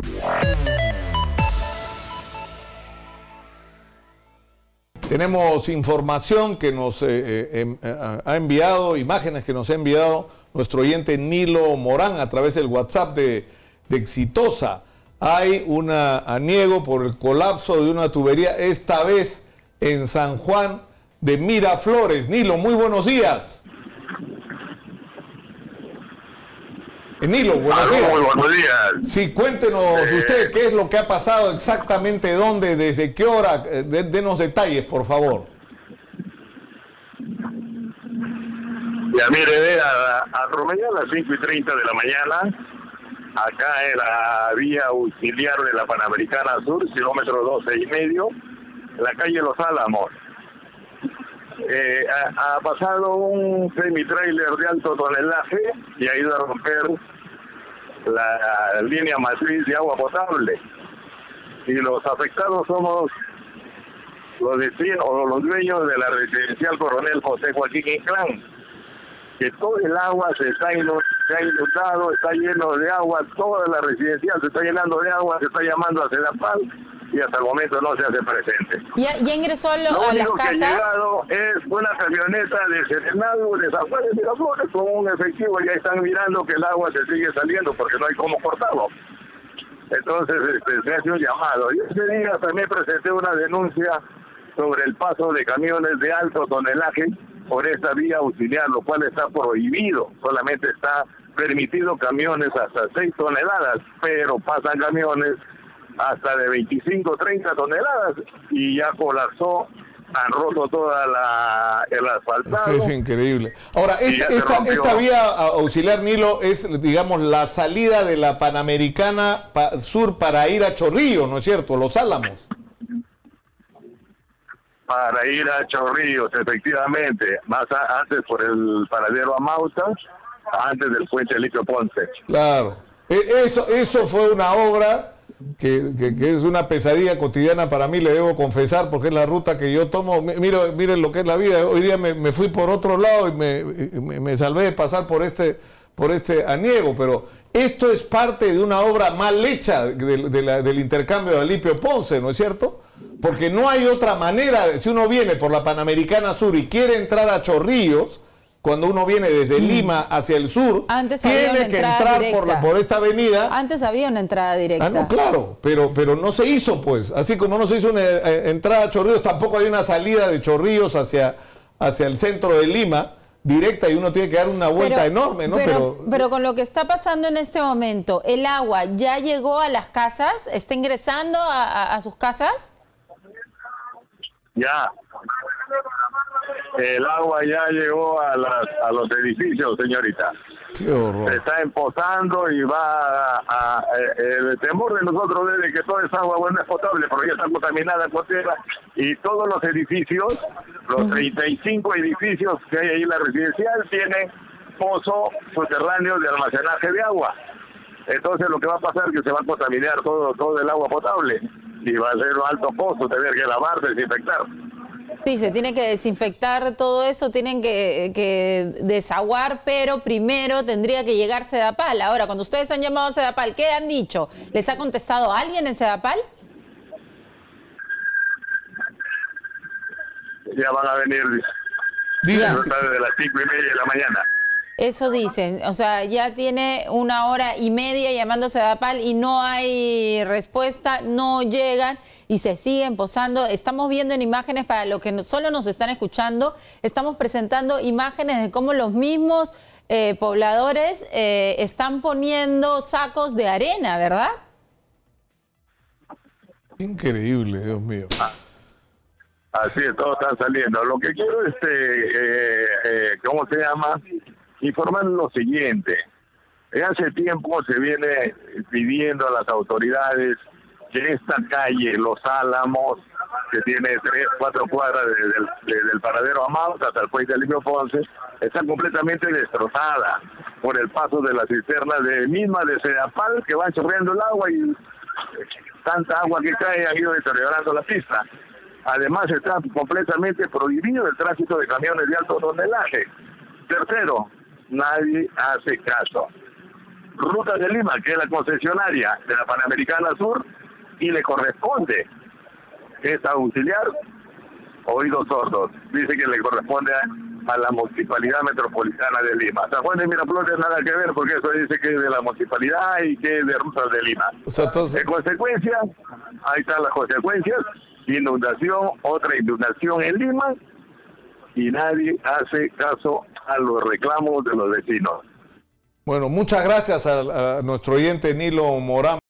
Tenemos información que nos ha enviado, imágenes que nos ha enviado nuestro oyente Nilo Morán a través del WhatsApp de Exitosa. Hay un aniego por el colapso de una tubería, esta vez en San Juan de Miraflores. Nilo, muy buenos días. Nilo, buenos días. Muy buenos días. Sí, cuéntenos usted qué es lo que ha pasado exactamente, dónde, desde qué hora, denos detalles, por favor. Ya mire, a Romeña a las 5:30 de la mañana, acá en la vía auxiliar de la Panamericana Sur, kilómetro 12,5, en la calle Los Álamos. Ha pasado un semi-trailer de alto tonelaje y ha ido a romper la línea matriz de agua potable. Y los afectados somos los vecinos o los dueños de la residencial Coronel José Joaquín Inclán, que todo el agua se ha inundado, está lleno de agua, toda la residencial se está llenando de agua, se está llamando a Sedapal y hasta el momento no se hace presente. ¿Ya ingresó a las casas? Lo único que ha llegado es una camioneta de Serenado de San Juan de Miraflores con un efectivo, ya están mirando que el agua se sigue saliendo porque no hay cómo cortarlo. Entonces se hace un llamado. Yo ese día también presenté una denuncia sobre el paso de camiones de alto tonelaje por esta vía auxiliar, lo cual está prohibido. Solamente está permitido camiones hasta 6 toneladas, pero pasan camiones hasta de 25, 30 toneladas y ya colapsó, han roto toda el asfaltado. Es increíble. Ahora, esta vía auxiliar, Nilo, es, digamos, la salida de la Panamericana Sur para ir a Chorrillos, ¿no es cierto? Los Álamos. Para ir a Chorrillos, efectivamente, más antes por el paradero Amauta, antes del puente Licio Ponce. Claro, eso fue una obra que es una pesadilla cotidiana para mí, le debo confesar, porque es la ruta que yo tomo. Miren lo que es la vida. Hoy día me fui por otro lado y me salvé de pasar por este aniego, pero esto es parte de una obra mal hecha del intercambio de Alipio Ponce, ¿no es cierto? Porque no hay otra manera. Si uno viene por la Panamericana Sur y quiere entrar a Chorrillos, cuando uno viene desde Lima hacia el sur, tiene que entrar por esta avenida. Antes había una entrada directa. No, claro, pero no se hizo, pues. Así como no se hizo una entrada a Chorrillos, tampoco hay una salida de Chorrillos hacia el centro de Lima directa, y uno tiene que dar una vuelta enorme, ¿no? Pero con lo que está pasando en este momento, ¿el agua ya llegó a las casas? ¿Está ingresando a sus casas? Ya. El agua ya llegó a los edificios, señorita. Qué horror. Se está empozando y va el temor de nosotros es de que toda esa agua buena es potable, porque ya está contaminada con tierra, y todos los edificios, los 35 edificios que hay ahí en la residencial, tienen pozo subterráneo de almacenaje de agua. Entonces lo que va a pasar es que se va a contaminar todo el agua potable y va a ser un alto costo tener que lavar, desinfectar. Sí, se tiene que desinfectar todo eso, tienen que desaguar, pero primero tendría que llegar Sedapal. Ahora, cuando ustedes han llamado a Sedapal, ¿qué han dicho? ¿Les ha contestado alguien en Sedapal? Ya van a venir desde las 5:30 de la mañana. Eso dicen, o sea, ya tiene 1 hora y media llamando a Sedapal y no hay respuesta, no llegan y se siguen posando. Estamos viendo en imágenes, para los que solo nos están escuchando, estamos presentando imágenes de cómo los mismos pobladores están poniendo sacos de arena, ¿verdad? Increíble, Dios mío. Así es, todos están saliendo. Lo que quiero es, ¿cómo se llama? Informar lo siguiente. Hace tiempo se viene pidiendo a las autoridades que esta calle, Los Álamos, que tiene 3, 4 cuadras del paradero Amauta hasta el puente Alipio Ponce, está completamente destrozada por el paso de las cisternas de Sedapal, que van chorreando el agua, y tanta agua que cae ha ido deteriorando la pista. Además, está completamente prohibido el tránsito de camiones de alto tonelaje. Tercero, nadie hace caso. Rutas de Lima, que es la concesionaria de la Panamericana Sur, y le corresponde, es auxiliar, oídos sordos. Dice que le corresponde a la Municipalidad Metropolitana de Lima. San Juan de Miraflores nada que ver, porque eso dice que es de la Municipalidad y que es de Rutas de Lima. O sea, entonces... En consecuencia, ahí están las consecuencias: inundación, otra inundación en Lima, y nadie hace caso a los reclamos de los vecinos. Bueno, muchas gracias a nuestro oyente Nilo Morán.